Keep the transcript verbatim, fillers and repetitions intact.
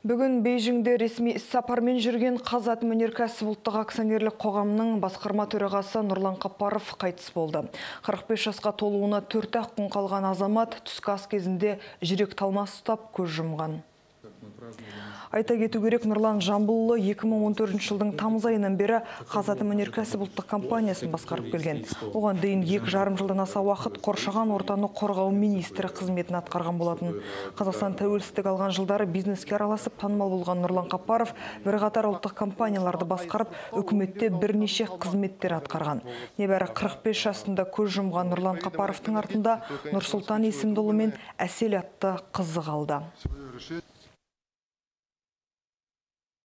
Бүгін Бейжіңде ресми сапармен жүрген Қазатомөнеркәсіп ұлттық акционерлік қоғамының Басқарма төрағасы Нұрлан Қаппаров қайтыс болды. қырық бес жасқа толуына төрт-ақ күн қалған азамат түскі кезінде жүрек, талмасы ұстап көз жұмған. Айта кету керек, Нұрлан Жамбылұлы екі мың он төртінші жылдың тамыз айынан бері Қазатомөнеркәсіп ұлттық компаниясын басқарып келген. Оған дейін екі жарым жылдан аса уақыт қоршаған ортаны қорғау министрі қызметін атқарған болатын. Қазақстан тәуелсіздік алған жылдары бизнеске араласып танымал болған Нұрлан Қаппаров бірқатар ұлттық компанияларды басқарып, үкіметте бірнеше қызметтер атқарған. Небәрі қырық бес жасында көз жұмған Нұрлан Қаппаровтың артында Нұрсұлтан есімді ұлы мен Әсел атты қызы қалды.